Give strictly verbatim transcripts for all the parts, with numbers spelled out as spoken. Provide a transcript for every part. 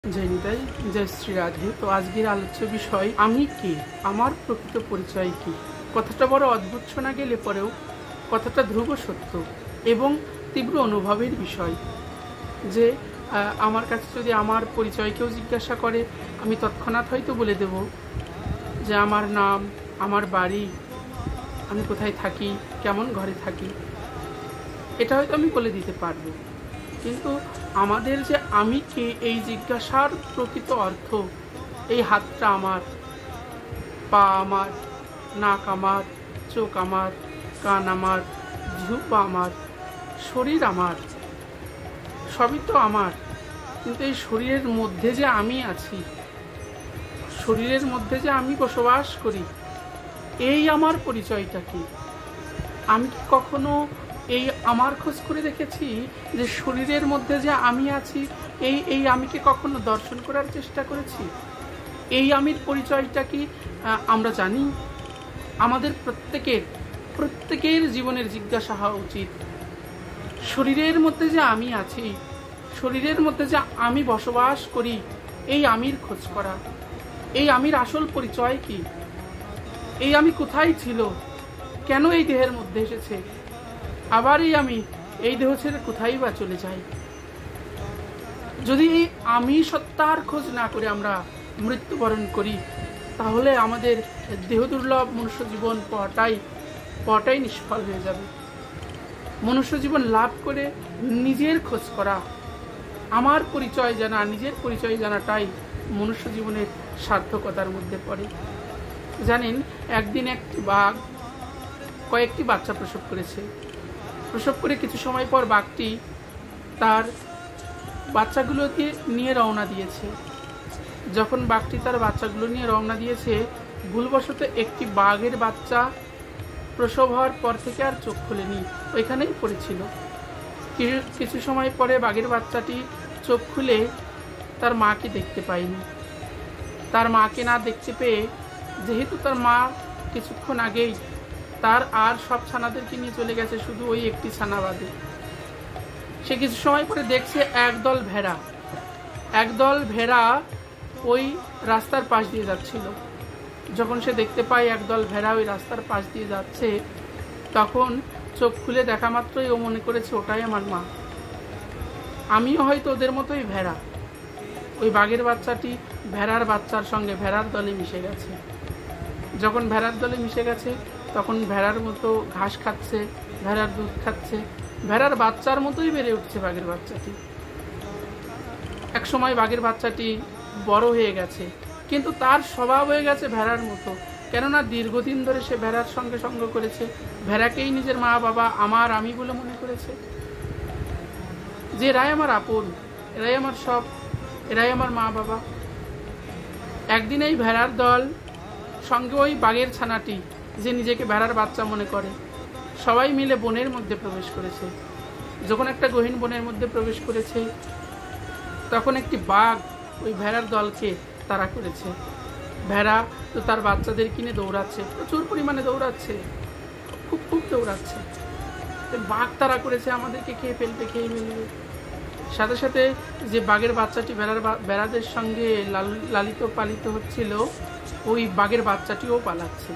जय निताई जय श्री राधे। तो आजकेर आलोच्य विषय आमी के आमार प्रकृत परिचय की। कथाटा बड़ अद्भुत शोना गेले परेও कथाटा ध्रुव सत्य एवं तीव्र अनुभवेर विषय जे आमार काছে যদি আমার পরিচয় কেউ জিজ্ঞাসা করে আমি তৎক্ষণাৎ হয়তো বলে দেব যে আমার নাম, আমার বাড়ি, আমি কোথায় থাকি, কেমন ঘরে থাকি, এটা হয়তো আমি বলে দিতে পারবো। কিন্তু আমাদের যে আমি কে এই জিজ্ঞাসার প্রকৃত অর্থ, এই হাতটা আমার, পা আমার, নাক আমার, চোখ আমার, কান আমার, জিহ্বা আমার, শরীর আমার, সবই তো আমার। কিন্তু এই শরীরের মধ্যে যে আমি আছি, শরীরের মধ্যে যে আমি বসবাস করি, এই আমার পরিচয়টা কি? আমি কি কখনো এই আমার খোঁজ করে দেখেছি যে শরীরের মধ্যে যে আমি আছি, এই এই আমিকে কখনো দর্শন করার চেষ্টা করেছি? এই আমির পরিচয়টা কি আমরা জানি? আমাদের প্রত্যেকের প্রত্যেকের জীবনের জিজ্ঞাসা হওয়া উচিত, শরীরের মধ্যে যে আমি আছি, শরীরের মধ্যে যে আমি বসবাস করি, এই আমির খোঁজ করা। এই আমির আসল পরিচয় কি? এই আমি কোথায় ছিল, কেন এই দেহের মধ্যে এসেছে, আবার এই আমি এই দেহ ছেড়ে কোথায় বা চলে যাই? যদি এই আমি সত্তার খোঁজ না করে আমরা মৃত্যুবরণ করি, তাহলে আমাদের দেহ দুর্লভ মনুষ্য জীবন পাওয়াটাই পাওয়াটাই নিষ্ফল হয়ে যাবে। মনুষ্য জীবন লাভ করে নিজের খোঁজ করা, আমার পরিচয় জানা, নিজের পরিচয় জানাটাই মনুষ্য জীবনের সার্থকতার মধ্যে পড়ে। জানেন, একদিন একটি বাঘ কয়েকটি বাচ্চা প্রসব করেছে। প্রসব করে কিছু সময় পর বাঘটি তার বাচ্চাগুলো দিয়ে নিয়ে রওনা দিয়েছে। যখন বাঘটি তার বাচ্চাগুলো নিয়ে রওনা দিয়েছে, ভুলবশত একটি বাঘের বাচ্চা প্রসব হওয়ার পর থেকে আর চোখ খুলেনি, ওইখানেই পড়েছিল। কিছু সময় পরে বাঘের বাচ্চাটি চোখ খুলে তার মাকে দেখতে পায়নি। তার মাকে না দেখতে পেয়ে, যেহেতু তার মা কিছুক্ষণ আগেই তার আর সব ছানাদেরকে নিয়ে চলে গেছে, শুধু ওই একটি ছানা বাদে, সে কিছু সময় পরে দেখছে একদল ভেড়া একদল ভেড়া ওই রাস্তার পাশ দিয়ে যাচ্ছিল। যখন সে দেখতে পায় একদল ভেড়া ওই রাস্তার পাশ দিয়ে যাচ্ছে, তখন চোখ খুলে দেখা মাত্রই ও মনে করেছে ওটাই আমার মা। আমিও হয়তো ওদের মতোই ভেড়া। ওই বাঘের বাচ্চাটি ভেড়ার বাচ্চার সঙ্গে ভেড়ার দলে মিশে গেছে। যখন ভেড়ার দলে মিশে গেছে, তখন ভেড়ার মতো ঘাস খাচ্ছে, ভেড়ার দুধ খাচ্ছে, ভেড়ার বাচ্চার মতোই বেড়ে উঠছে বাঘের বাচ্চাটি। এক সময় বাঘের বাচ্চাটি বড় হয়ে গেছে, কিন্তু তার স্বভাব হয়ে গেছে ভেড়ার মতো। কেননা দীর্ঘদিন ধরে সে ভেড়ার সঙ্গে সঙ্গ করেছে, ভেড়াকেই নিজের মা বাবা, আমার আমি বলে মনে করেছে, যে এরাই আমার আপন, এরাই আমার সব, এরাই আমার মা বাবা। একদিন এই ভেড়ার দল সঙ্গে ওই বাঘের ছানাটি, যে নিজেকে ভেড়ার বাচ্চা মনে করে, সবাই মিলে বনের মধ্যে প্রবেশ করেছে। যখন একটা গহীন বনের মধ্যে প্রবেশ করেছে, তখন একটি বাঘ ওই ভেড়ার দলকে তাড়া করেছে। ভেড়া তো তার বাচ্চাদের কিনে দৌড়াচ্ছে, প্রচুর পরিমাণে দৌড়াচ্ছে, খুব খুব দৌড়াচ্ছে। বাঘ তাড়া করেছে, আমাদেরকে খেয়ে ফেলবে, খেয়ে ফেলবে। সাথে সাথে যে বাঘের বাচ্চাটি ভেড়ার ভেড়াদের সঙ্গে লালিত পালিত হচ্ছিল, ওই বাঘের বাচ্চাটিও পালাচ্ছে।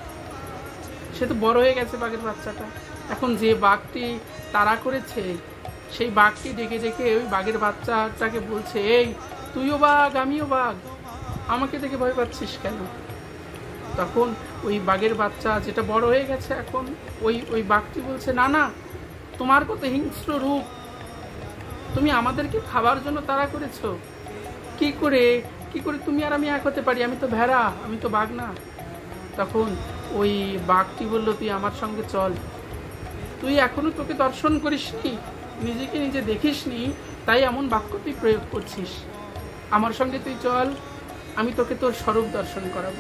সে তো বড় হয়ে গেছে বাঘের বাচ্চাটা। এখন যে বাঘটি তাড়া করেছে, সেই বাঘটি ডেকে ডেকে ওই বাঘের বাচ্চাটাকে বলছে, এই তুইও বাঘ, আমিও বাঘ, আমাকে দেখে ভয় পাচ্ছিস কেন? তখন ওই বাঘের বাচ্চা, যেটা বড় হয়ে গেছে এখন, ওই ওই বাঘটি বলছে, না না, তোমার কত হিংস্র রূপ, তুমি আমাদেরকে খাবার জন্য তাড়া করেছো, কি করে কি করে তুমি আর আমি এক হতে পারি? আমি তো ভেড়া, আমি তো বাঘ না। তখন ওই বাঘটি বলল, তুই আমার সঙ্গে চল, তুই এখনো তোকে দর্শন করিসনি, নিজেকে নিজে দেখিসনি, তাই এমন বাক্য তুই প্রয়োগ করছিস। আমার সঙ্গে তুই চল, আমি তোকে তোর স্বরূপ দর্শন করাবো।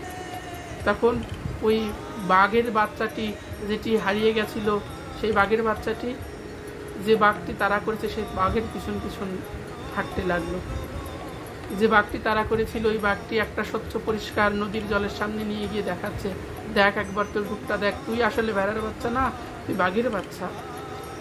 তখন ওই বাঘের বাচ্চাটি, যেটি হারিয়ে গেছিল, সেই বাঘের বাচ্চাটি, যে বাঘটি তাড়া করেছে, সেই বাঘের পিছন পিছন হাঁটতে লাগলো। যে বাঘটি তাড়া করেছিল, ওই বাঘটি একটা স্বচ্ছ পরিষ্কার নদীর জলের সামনে নিয়ে গিয়ে দেখাচ্ছে, দেখ একবার তোর রূপটা দেখ, তুই আসলে ভেড়ার বাচ্চা না, তুই বাঘের বাচ্চা।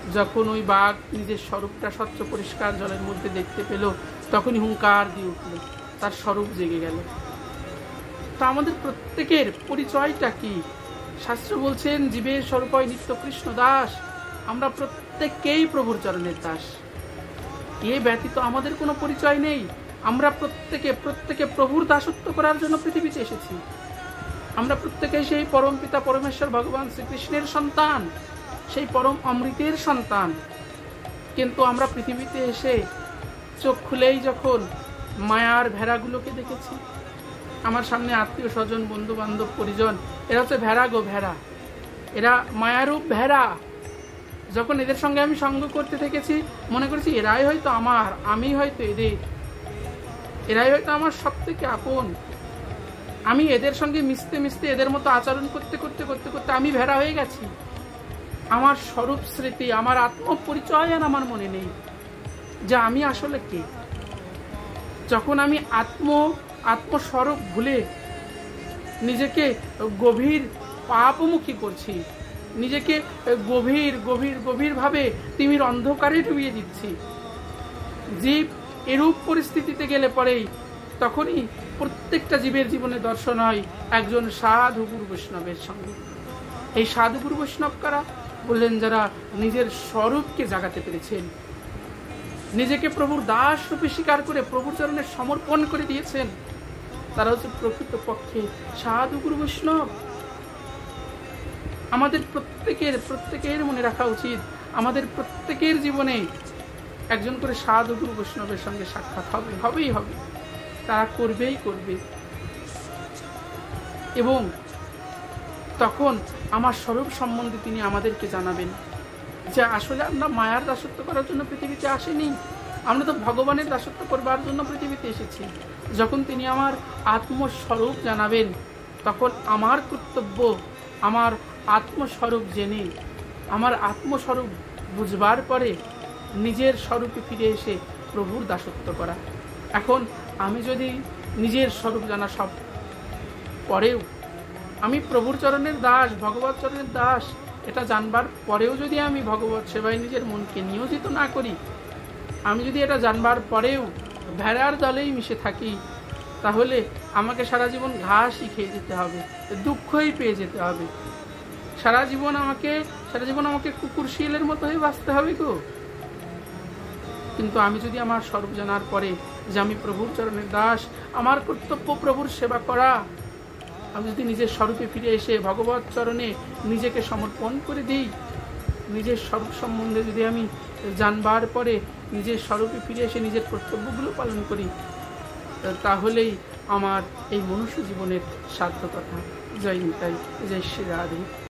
যখন ওই বাঘ নিজের স্বরূপটা স্বচ্ছ পরিষ্কার জলের মধ্যে দেখতে পেল, তখনই হুঙ্কার দিয়ে উঠল, তার স্বরূপ জেগে গেল। তা আমাদের প্রত্যেকের পরিচয়টা কি? শাস্ত্র বলছেন, জীবের স্বরূপ হয় নিত্য কৃষ্ণ দাস। আমরা প্রত্যেককেই প্রভুর চরণের দাস। এ ব্যতীত আমাদের কোনো পরিচয় নেই। আমরা প্রত্যেকে প্রত্যেকে প্রভুর দাসত্ব করার জন্য পৃথিবীতে এসেছি। আমরা প্রত্যেকে সেই পরম পিতা পরমেশ্বর ভগবান শ্রীকৃষ্ণের সন্তান, সেই পরম অমৃতের সন্তান। কিন্তু আমরা পৃথিবীতে এসে চোখ খুলেই যখন মায়ার ভেড়াগুলোকে দেখেছি, আমার সামনে আত্মীয় স্বজন, বন্ধু বান্ধব, পরিজন, এরা হচ্ছে ভেড়া গো ভেড়া, এরা মায়ারূপ ভেড়া। যখন এদের সঙ্গে আমি সঙ্গ করতে থেকেছি, মনে করেছি এরাই হয়তো আমার, আমি হয়তো এদের, এরাই হয়তো আমার সব থেকে আপন। আমি এদের সঙ্গে মিশতে মিশতে এদের মতো আচরণ করতে করতে করতে করতে আমি ভেড়া হয়ে গেছি। আমার স্বরূপ স্মৃতি, আমার আত্মপরিচয় আর আমার মনে নেই যে আমি আসলে কে। যখন আমি আত্ম আত্মস্বরূপ ভুলে নিজেকে গভীর পাপমুখী করছি, নিজেকে গভীর গভীর গভীর ভাবে তিমির অন্ধকারে ডুবিয়ে দিচ্ছি, জীব এরূপ পরিস্থিতিতে গেলে পরেই তখনই প্রত্যেকটা জীবের জীবনে দর্শন হয় একজন সাধু গুরু বৈষ্ণবের সঙ্গে। এই সাধু গুরু বৈষ্ণব কারা? বললেন, যারা নিজের স্বরূপকে জাগাতে পেরেছেন, নিজেকে প্রভুর দাস রূপে স্বীকার করে প্রভুর চরণে সমর্পণ করে দিয়েছেন, তারা হচ্ছে প্রকৃত পক্ষে সাধু গুরু বৈষ্ণব। আমাদের প্রত্যেকের প্রত্যেকের মনে রাখা উচিত, আমাদের প্রত্যেকের জীবনে একজন করে সাধু গুরু বৈষ্ণবের সঙ্গে সাক্ষাৎ হবে, হবেই হবে, তারা করবেই করবে। এবং তখন আমার স্বরূপ সম্বন্ধে তিনি আমাদেরকে জানাবেন যে আসলে আমরা মায়ার দাসত্ব করার জন্য পৃথিবীতে আসিনি, আমরা তো ভগবানের দাসত্ব করবার জন্য পৃথিবীতে এসেছি। যখন তিনি আমার আত্মস্বরূপ জানাবেন, তখন আমার কর্তব্য আমার আত্মস্বরূপ জেনে, আমার আত্মস্বরূপ বুঝবার পরে নিজের স্বরূপে ফিরে এসে প্রভুর দাসত্ব করা। এখন আমি যদি নিজের স্বরূপ জানা সব পরেও আমি প্রভুর চরণের দাস, ভগবত চরণের দাস, এটা জানবার পরেও যদি আমি ভগবত সেবায় নিজের মনকে নিয়োজিত না করি, আমি যদি এটা জানবার পরেও ভেড়ার দলেই মিশে থাকি, তাহলে আমাকে সারা জীবন ঘাসই খেয়ে যেতে হবে, দুঃখই পেয়ে যেতে হবে। সারা জীবন আমাকে সারা জীবন আমাকে কুকুর শিয়ালের মতো হয়ে বাঁচতে হবে গো। কিন্তু আমি যদি আমার স্বরূপ জানার পরে যে আমি প্রভুর চরণের দাস, আমার কর্তব্য প্রভুর সেবা করা, আমি যদি নিজের স্বরূপে ফিরে এসে ভগবত চরণে নিজেকে সমর্পণ করে দিই, নিজের স্বরূপ সম্বন্ধে যদি আমি জানবার পরে নিজের স্বরূপে ফিরে এসে নিজের কর্তব্যগুলো পালন করি, তাহলেই আমার এই মনুষ্য জীবনের সার্থকতা। জয় নিতাই, জয় শ্রী রাধে।